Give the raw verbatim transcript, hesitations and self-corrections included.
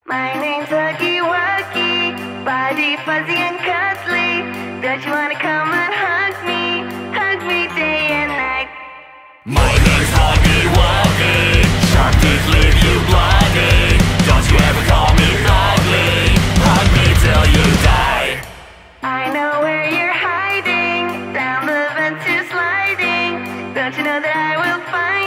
My name's Huggy Wuggy, body fuzzy and cuddly. Don't you wanna come and hug me, hug me day and night? My name's Huggy Wuggy, sharp teeth leave you bloody. Don't you ever call me ugly, hug me till you die. I know where you're hiding, down the vents you're sliding. Don't you know that I will find